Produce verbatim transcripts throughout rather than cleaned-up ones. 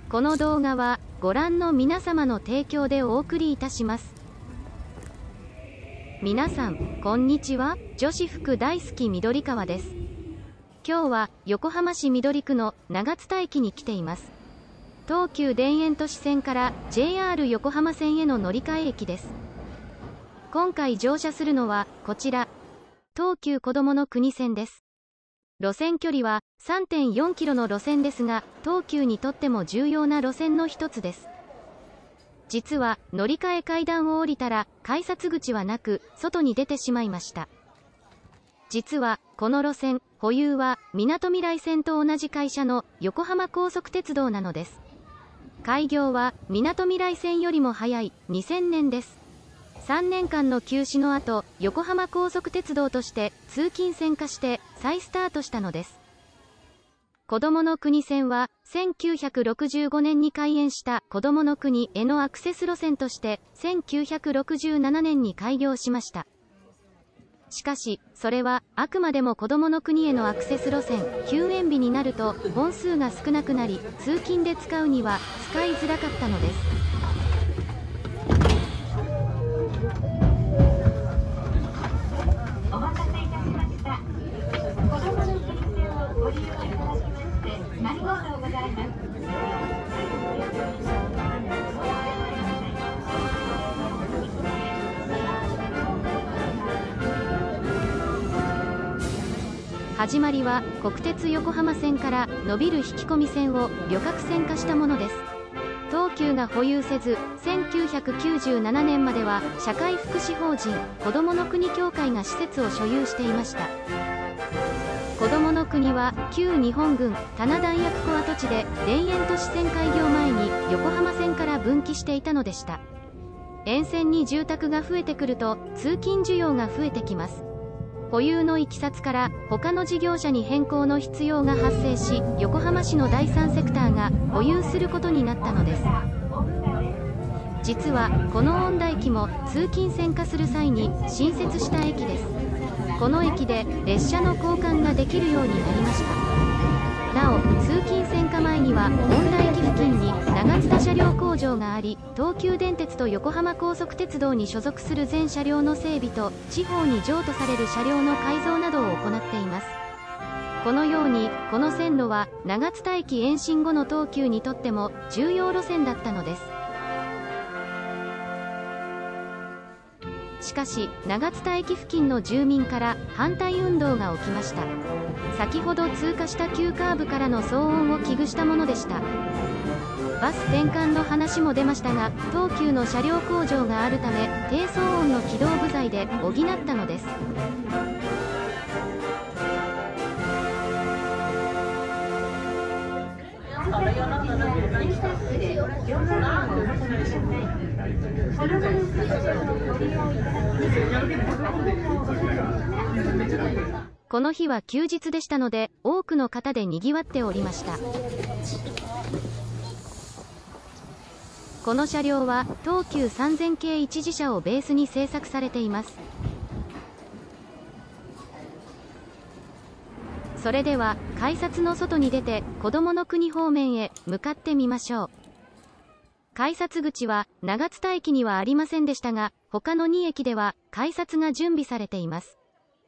この動画はご覧の皆様の提供でお送りいたします。皆さんこんにちは。女子服大好き緑川です。今日は横浜市緑区の長津田駅に来ています。東急田園都市線から ジェイアール 横浜線への乗り換え駅です。今回乗車するのはこちら、東急こどもの国線です。路線距離は さんてんよんキロの路線ですが、東急にとっても重要な路線の一つです。実は乗り換え階段を降りたら改札口はなく、外に出てしまいました。実はこの路線、保有はみなとみらい線と同じ会社の横浜高速鉄道なのです。開業はみなとみらい線よりも早いにせんねんです。さんねんかんの休止の後、横浜高速鉄道として通勤線化して再スタートしたのです。こどもの国線はせんきゅうひゃくろくじゅうごねんに開園したこどもの国へのアクセス路線としてせんきゅうひゃくろくじゅうななねんに開業しました。しかし、それはあくまでもこどもの国へのアクセス路線、休園日になると本数が少なくなり、通勤で使うには使いづらかったのです。 お待たせいたしました。こどもの国線をご利用いただきましてありがとうございます。 始まりは国鉄横浜線から伸びる引き込み線を旅客線化したものです。東急が保有せず、せんきゅうひゃくきゅうじゅうななねんまでは社会福祉法人こどもの国協会が施設を所有していました。こどもの国は旧日本軍棚弾薬庫跡地で田園都市線開業前に横浜線から分岐していたのでした。沿線に住宅が増えてくると通勤需要が増えてきます。保有のいきさつから他の事業者に変更の必要が発生し、横浜市の第三セクターが保有することになったのです。実はこの恩田駅も通勤線化する際に新設した駅です。この駅で列車の交換ができるようになりました。なお通勤線化前には恩田駅付近に長津田車両工場があり、東急電鉄と横浜高速鉄道に所属する全車両の整備と地方に譲渡される車両の改造などを行っています。このようにこの線路は長津田駅延伸後の東急にとっても重要路線だったのです。しかし長津田駅付近の住民から反対運動が起きました。先ほど通過した急カーブからの騒音を危惧したものでした。バス転換の話も出ましたが、東急の車両工場があるため低騒音の機動部材で補ったのです。この日は休日でしたので、多くの方で賑わっておりました。この車両は東急さんぜん系一次車をベースに製作されています。それでは改札の外に出てこどもの国方面へ向かってみましょう。改札口は長津田駅にはありませんでしたが、他のに駅では改札が準備されています。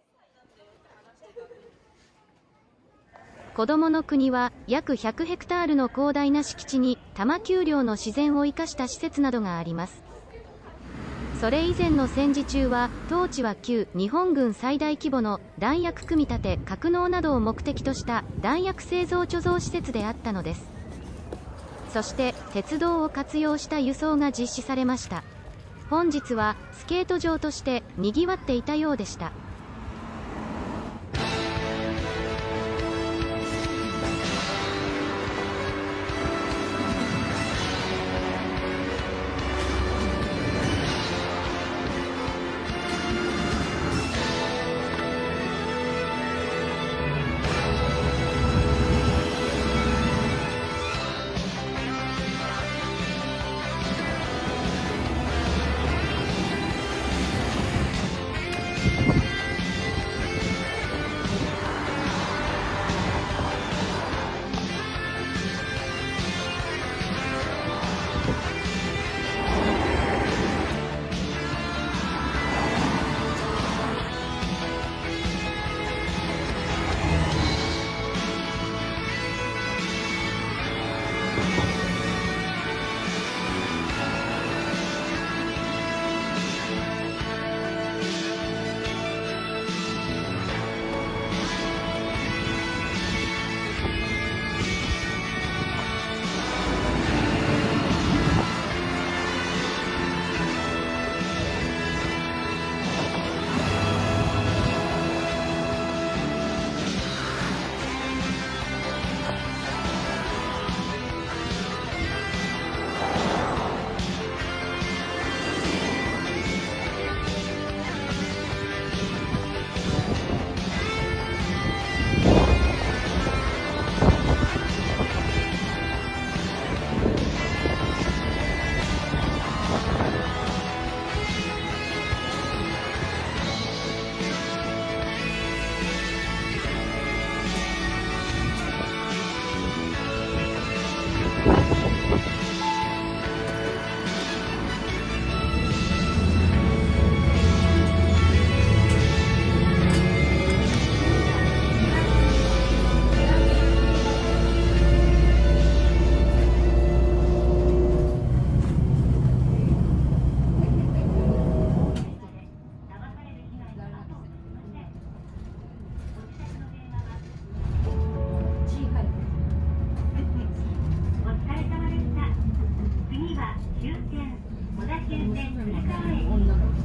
こどもの国は約ひゃくヘクタールの広大な敷地に多摩丘陵の自然を生かした施設などがあります。それ以前の戦時中は当地は旧日本軍最大規模の弾薬組み立て格納などを目的とした弾薬製造貯蔵施設であったのです。そして鉄道を活用した輸送が実施されました。本日はスケート場としてにぎわっていたようでした。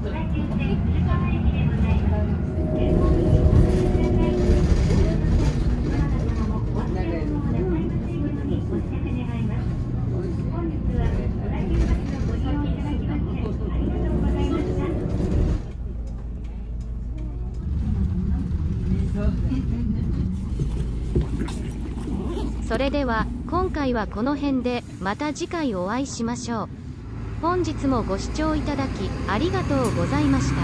それでは今回はこの辺で、また次回お会いしましょう。本日もご視聴いただきありがとうございました。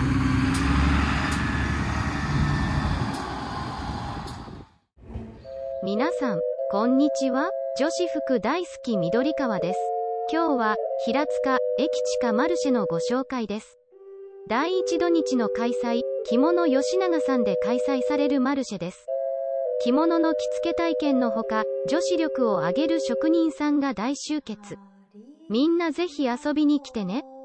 皆さんこんにちは。女子服大好き緑川です。今日は平塚駅地下マルシェのご紹介です。だいいち土日の開催、着物吉永さんで開催されるマルシェです。着物の着付け体験のほか、女子力を上げる職人さんが大集結。みんなぜひ遊びに来てね。